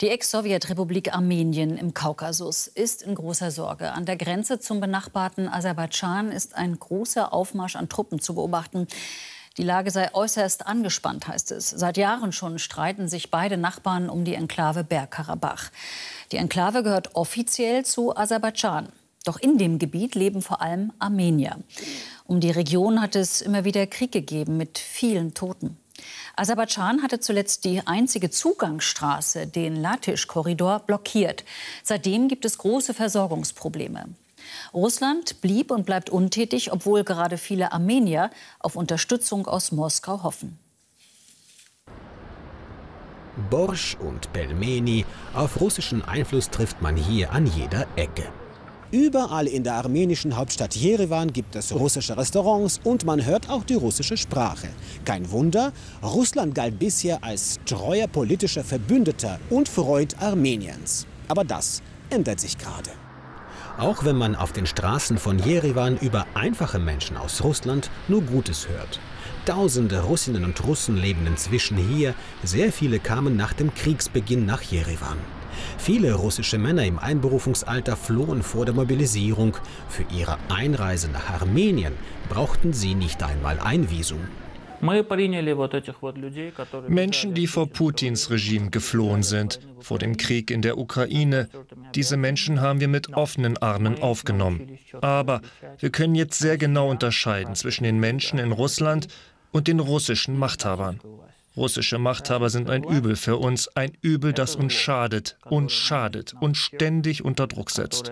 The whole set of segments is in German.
Die Ex-Sowjetrepublik Armenien im Kaukasus ist in großer Sorge. An der Grenze zum benachbarten Aserbaidschan ist ein großer Aufmarsch an Truppen zu beobachten. Die Lage sei äußerst angespannt, heißt es. Seit Jahren schon streiten sich beide Nachbarn um die Enklave Bergkarabach. Die Enklave gehört offiziell zu Aserbaidschan. Doch in dem Gebiet leben vor allem Armenier. Um die Region hat es immer wieder Krieg gegeben mit vielen Toten. Aserbaidschan hatte zuletzt die einzige Zugangsstraße, den Latisch-Korridor, blockiert. Seitdem gibt es große Versorgungsprobleme. Russland blieb und bleibt untätig, obwohl gerade viele Armenier auf Unterstützung aus Moskau hoffen. Borsch und Pelmeni, auf russischen Einfluss trifft man hier an jeder Ecke. Überall in der armenischen Hauptstadt Jerewan gibt es russische Restaurants und man hört auch die russische Sprache. Kein Wunder, Russland galt bisher als treuer politischer Verbündeter und Freund Armeniens. Aber das ändert sich gerade. Auch wenn man auf den Straßen von Jerewan über einfache Menschen aus Russland nur Gutes hört. Tausende Russinnen und Russen leben inzwischen hier. Sehr viele kamen nach dem Kriegsbeginn nach Jerewan. Viele russische Männer im Einberufungsalter flohen vor der Mobilisierung. Für ihre Einreise nach Armenien brauchten sie nicht einmal ein Visum. Menschen, die vor Putins Regime geflohen sind, vor dem Krieg in der Ukraine, diese Menschen haben wir mit offenen Armen aufgenommen. Aber wir können jetzt sehr genau unterscheiden zwischen den Menschen in Russland und den russischen Machthabern. Russische Machthaber sind ein Übel für uns, ein Übel, das uns schadet und ständig unter Druck setzt.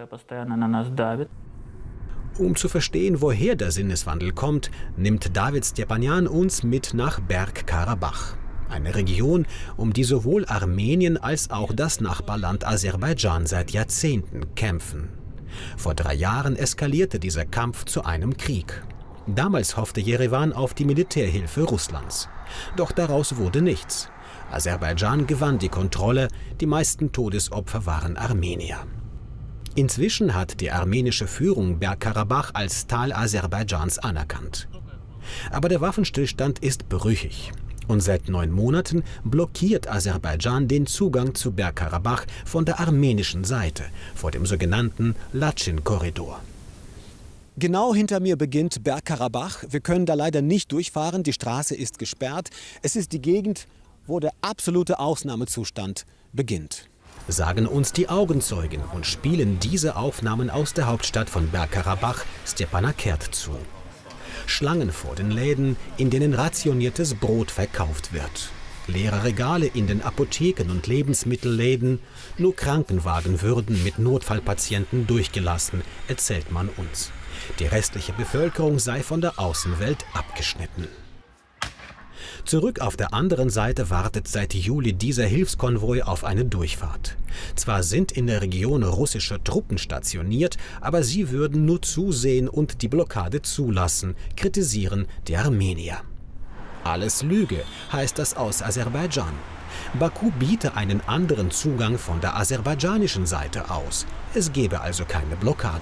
Um zu verstehen, woher der Sinneswandel kommt, nimmt David Stepanjan uns mit nach Bergkarabach. Eine Region, um die sowohl Armenien als auch das Nachbarland Aserbaidschan seit Jahrzehnten kämpfen. Vor 3 Jahren eskalierte dieser Kampf zu einem Krieg. Damals hoffte Jerewan auf die Militärhilfe Russlands. Doch daraus wurde nichts. Aserbaidschan gewann die Kontrolle, die meisten Todesopfer waren Armenier. Inzwischen hat die armenische Führung Bergkarabach als Teil Aserbaidschans anerkannt. Aber der Waffenstillstand ist brüchig. Und seit 9 Monaten blockiert Aserbaidschan den Zugang zu Bergkarabach von der armenischen Seite, vor dem sogenannten Lachin-Korridor. Genau hinter mir beginnt Bergkarabach. Wir können da leider nicht durchfahren, die Straße ist gesperrt. Es ist die Gegend, wo der absolute Ausnahmezustand beginnt. Sagen uns die Augenzeugen und spielen diese Aufnahmen aus der Hauptstadt von Bergkarabach Stepanakert zu. Schlangen vor den Läden, in denen rationiertes Brot verkauft wird. Leere Regale in den Apotheken und Lebensmittelläden. Nur Krankenwagen würden mit Notfallpatienten durchgelassen, erzählt man uns. Die restliche Bevölkerung sei von der Außenwelt abgeschnitten. Zurück auf der anderen Seite wartet seit Juli dieser Hilfskonvoi auf eine Durchfahrt. Zwar sind in der Region russische Truppen stationiert, aber sie würden nur zusehen und die Blockade zulassen, kritisieren die Armenier. Alles Lüge, heißt das aus Aserbaidschan. Baku biete einen anderen Zugang von der aserbaidschanischen Seite aus. Es gebe also keine Blockade.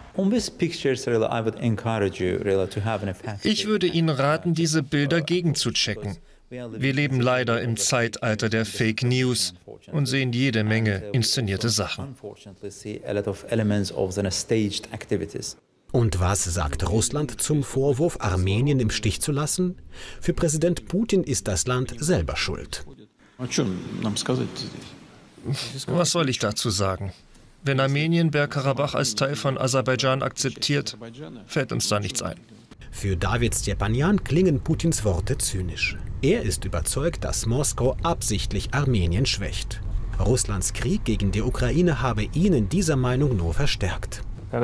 Ich würde Ihnen raten, diese Bilder gegenzuchecken. Wir leben leider im Zeitalter der Fake News und sehen jede Menge inszenierte Sachen. Und was sagt Russland zum Vorwurf, Armenien im Stich zu lassen? Für Präsident Putin ist das Land selber schuld. Was soll ich dazu sagen? Wenn Armenien Bergkarabach als Teil von Aserbaidschan akzeptiert, fällt uns da nichts ein. Für David Stepanjan klingen Putins Worte zynisch. Er ist überzeugt, dass Moskau absichtlich Armenien schwächt. Russlands Krieg gegen die Ukraine habe ihn in dieser Meinung nur verstärkt.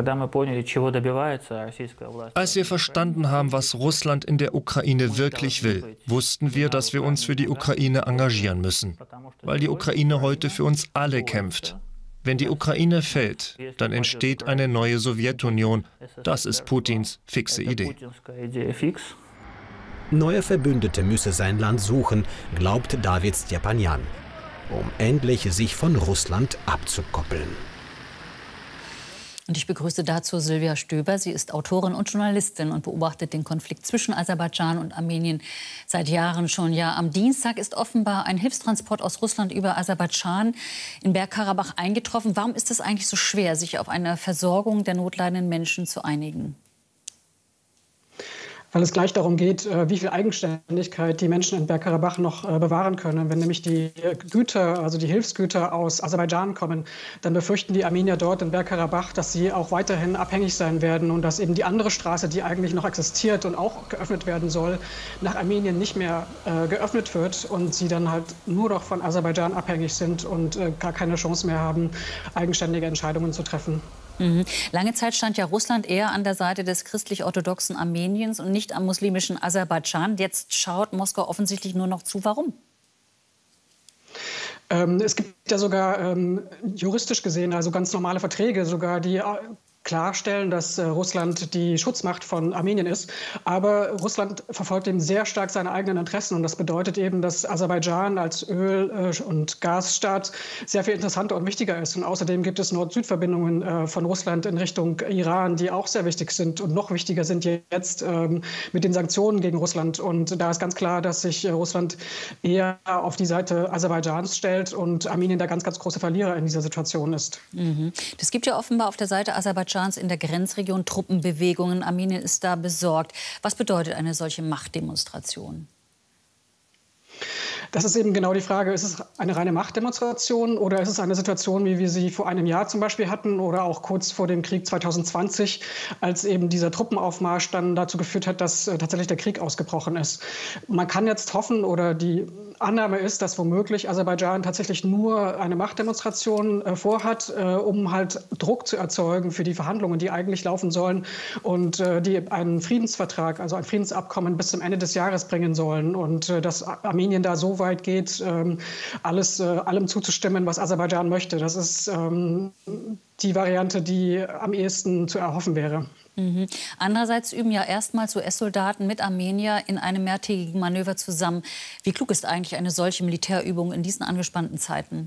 Als wir verstanden haben, was Russland in der Ukraine wirklich will, wussten wir, dass wir uns für die Ukraine engagieren müssen, weil die Ukraine heute für uns alle kämpft. Wenn die Ukraine fällt, dann entsteht eine neue Sowjetunion. Das ist Putins fixe Idee. Neue Verbündete müsse sein Land suchen, glaubt David Stepanjan, um endlich sich von Russland abzukoppeln. Und ich begrüße dazu Silvia Stöber. Sie ist Autorin und Journalistin und beobachtet den Konflikt zwischen Aserbaidschan und Armenien seit Jahren schon. Ja, am Dienstag ist offenbar ein Hilfstransport aus Russland über Aserbaidschan in Bergkarabach eingetroffen. Warum ist es eigentlich so schwer, sich auf eine Versorgung der notleidenden Menschen zu einigen? Weil es gleich darum geht, wie viel Eigenständigkeit die Menschen in Bergkarabach noch bewahren können. Wenn nämlich die Güter, also die Hilfsgüter aus Aserbaidschan kommen, dann befürchten die Armenier dort in Bergkarabach, dass sie auch weiterhin abhängig sein werden und dass eben die andere Straße, die eigentlich noch existiert und auch geöffnet werden soll, nach Armenien nicht mehr geöffnet wird und sie dann halt nur noch von Aserbaidschan abhängig sind und gar keine Chance mehr haben, eigenständige Entscheidungen zu treffen. Lange Zeit stand ja Russland eher an der Seite des christlich-orthodoxen Armeniens und nicht am muslimischen Aserbaidschan. Jetzt schaut Moskau offensichtlich nur noch zu. Warum? Es gibt ja sogar juristisch gesehen, also ganz normale Verträge, sogar die klarstellen, dass Russland die Schutzmacht von Armenien ist. Aber Russland verfolgt eben sehr stark seine eigenen Interessen. Und das bedeutet eben, dass Aserbaidschan als Öl- und Gasstaat sehr viel interessanter und wichtiger ist. Und außerdem gibt es Nord-Süd-Verbindungen von Russland in Richtung Iran, die auch sehr wichtig sind und noch wichtiger sind jetzt mit den Sanktionen gegen Russland. Und da ist ganz klar, dass sich Russland eher auf die Seite Aserbaidschans stellt und Armenien der ganz, ganz große Verlierer in dieser Situation ist. Es gibt ja offenbar auf der Seite Aserbaidschans in der Grenzregion Truppenbewegungen. Armenien ist da besorgt. Was bedeutet eine solche Machtdemonstration? Das ist eben genau die Frage, ist es eine reine Machtdemonstration oder ist es eine Situation, wie wir sie vor einem Jahr zum Beispiel hatten oder auch kurz vor dem Krieg 2020, als eben dieser Truppenaufmarsch dann dazu geführt hat, dass tatsächlich der Krieg ausgebrochen ist. Man kann jetzt hoffen oder die Annahme ist, dass womöglich Aserbaidschan tatsächlich nur eine Machtdemonstration vorhat, um halt Druck zu erzeugen für die Verhandlungen, die eigentlich laufen sollen und die einen Friedensvertrag, also ein Friedensabkommen bis zum Ende des Jahres bringen sollen und dass Armenien da so weit geht, allem zuzustimmen, was Aserbaidschan möchte. Das ist die Variante, die am ehesten zu erhoffen wäre. Andererseits üben ja erstmals US-Soldaten mit Armenier in einem mehrtägigen Manöver zusammen. Wie klug ist eigentlich eine solche Militärübung in diesen angespannten Zeiten?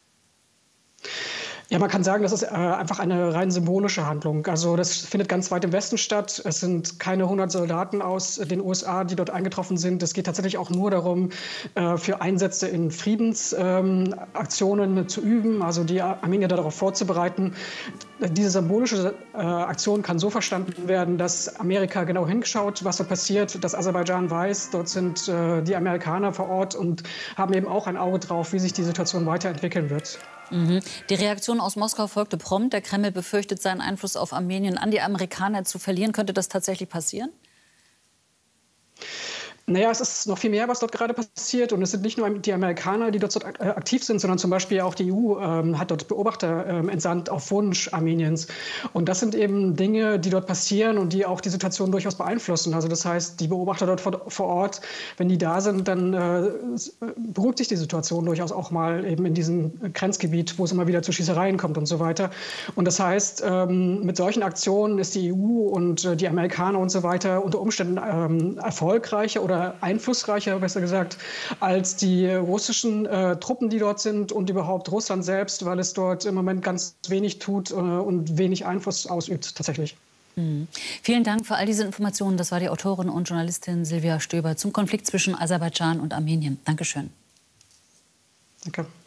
Ja, man kann sagen, das ist einfach eine rein symbolische Handlung. Also das findet ganz weit im Westen statt. Es sind keine 100 Soldaten aus den USA, die dort eingetroffen sind. Es geht tatsächlich auch nur darum, für Einsätze in Friedensaktionen zu üben, also die Armenier darauf vorzubereiten. Diese symbolische Aktion kann so verstanden werden, dass Amerika genau hingeschaut, was dort passiert, dass Aserbaidschan weiß, dort sind die Amerikaner vor Ort und haben eben auch ein Auge drauf, wie sich die Situation weiterentwickeln wird. Die Reaktion aus Moskau folgte prompt. Der Kreml befürchtet, seinen Einfluss auf Armenien an die Amerikaner zu verlieren. Könnte das tatsächlich passieren? Naja, es ist noch viel mehr, was dort gerade passiert. Und es sind nicht nur die Amerikaner, die dort aktiv sind, sondern zum Beispiel auch die EU hat dort Beobachter entsandt auf Wunsch Armeniens. Und das sind eben Dinge, die dort passieren und die auch die Situation durchaus beeinflussen. Also das heißt, die Beobachter dort vor Ort, wenn die da sind, dann beruhigt sich die Situation durchaus auch mal eben in diesem Grenzgebiet, wo es immer wieder zu Schießereien kommt und so weiter. Und das heißt, mit solchen Aktionen ist die EU und die Amerikaner und so weiter unter Umständen erfolgreicher oder einflussreicher, besser gesagt, als die russischen Truppen, die dort sind und überhaupt Russland selbst, weil es dort im Moment ganz wenig tut und wenig Einfluss ausübt tatsächlich. Vielen Dank für all diese Informationen. Das war die Autorin und Journalistin Silvia Stöber zum Konflikt zwischen Aserbaidschan und Armenien. Dankeschön. Danke.